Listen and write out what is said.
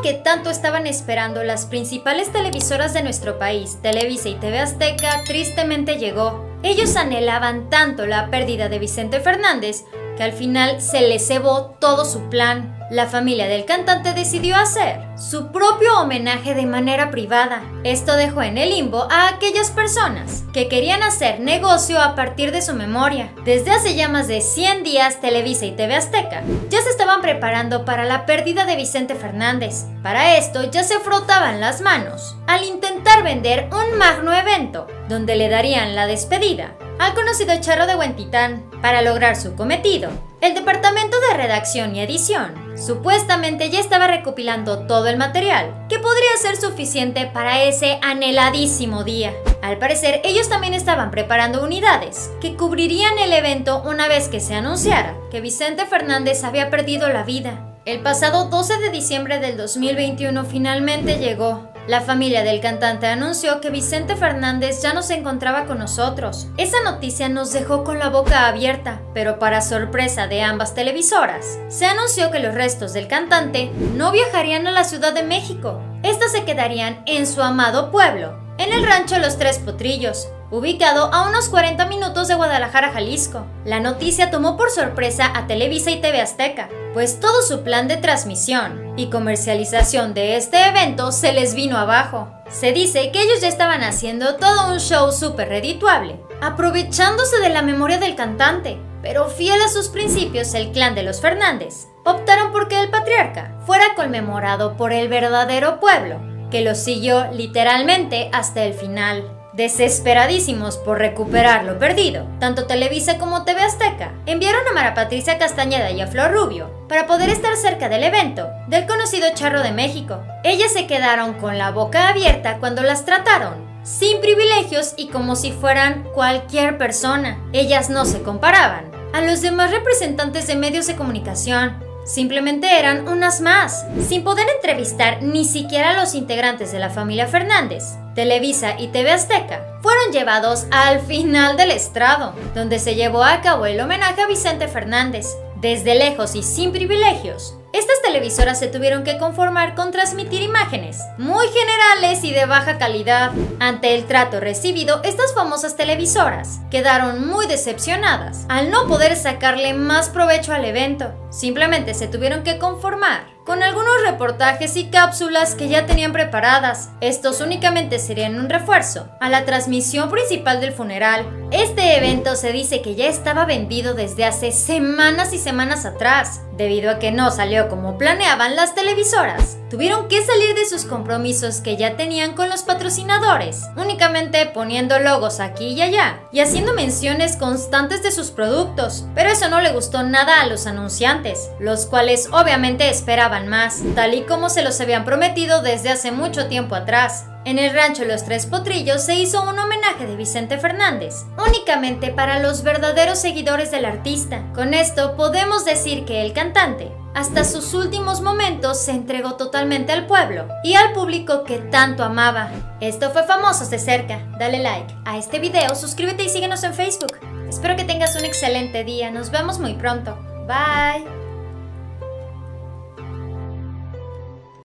que tanto estaban esperando las principales televisoras de nuestro país, Televisa y TV Azteca, tristemente llegó. Ellos anhelaban tanto la pérdida de Vicente Fernández que al final se les cebó todo su plan. La familia del cantante decidió hacer su propio homenaje de manera privada. Esto dejó en el limbo a aquellas personas que querían hacer negocio a partir de su memoria. Desde hace ya más de 100 días, Televisa y TV Azteca ya se estaban preparando para la pérdida de Vicente Fernández. Para esto ya se frotaban las manos al intentar vender un magno evento donde le darían la despedida al conocido Charro de Huentitán. Para lograr su cometido, el departamento de redacción y edición supuestamente ya estaba recopilando todo el material que podría ser suficiente para ese anheladísimo día. Al parecer, ellos también estaban preparando unidades que cubrirían el evento una vez que se anunciara que Vicente Fernández había perdido la vida. El pasado 12 de diciembre del 2021 finalmente llegó. La familia del cantante anunció que Vicente Fernández ya no se encontraba con nosotros. Esa noticia nos dejó con la boca abierta, pero para sorpresa de ambas televisoras, se anunció que los restos del cantante no viajarían a la Ciudad de México. Estos se quedarían en su amado pueblo, en el rancho Los Tres Potrillos, ubicado a unos 40 minutos de Guadalajara, Jalisco. La noticia tomó por sorpresa a Televisa y TV Azteca, pues todo su plan de transmisión y comercialización de este evento se les vino abajo. Se dice que ellos ya estaban haciendo todo un show súper redituable, aprovechándose de la memoria del cantante, pero fiel a sus principios, el clan de los Fernández optaron por que el patriarca fuera conmemorado por el verdadero pueblo, que lo siguió literalmente hasta el final. Desesperadísimos por recuperar lo perdido, tanto Televisa como TV Azteca enviaron a Mara Patricia Castañeda y a Flor Rubio para poder estar cerca del evento del conocido Charro de México. Ellas se quedaron con la boca abierta cuando las trataron sin privilegios y como si fueran cualquier persona. Ellas no se comparaban a los demás representantes de medios de comunicación. Simplemente eran unas más, sin poder entrevistar ni siquiera a los integrantes de la familia Fernández. Televisa y TV Azteca fueron llevados al final del estrado, donde se llevó a cabo el homenaje a Vicente Fernández. Desde lejos y sin privilegios, estas televisoras se tuvieron que conformar con transmitir imágenes muy generales y de baja calidad. Ante el trato recibido, estas famosas televisoras quedaron muy decepcionadas al no poder sacarle más provecho al evento. Simplemente se tuvieron que conformar con algunos reportajes y cápsulas que ya tenían preparadas. Estos únicamente serían un refuerzo a la transmisión principal del funeral. Este evento se dice que ya estaba vendido desde hace semanas y semanas atrás. Debido a que no salió como planeaban, las televisoras tuvieron que salir de sus compromisos que ya tenían con los patrocinadores, únicamente poniendo logos aquí y allá y haciendo menciones constantes de sus productos. Pero eso no le gustó nada a los anunciantes, los cuales obviamente esperaban más, tal y como se los habían prometido desde hace mucho tiempo atrás. En el rancho Los Tres Potrillos se hizo un homenaje de Vicente Fernández, únicamente para los verdaderos seguidores del artista. Con esto podemos decir que el cantante, hasta sus últimos momentos, se entregó totalmente al pueblo y al público que tanto amaba. Esto fue Famosos de Cerca. Dale like a este video, suscríbete y síguenos en Facebook. Espero que tengas un excelente día. Nos vemos muy pronto. Bye.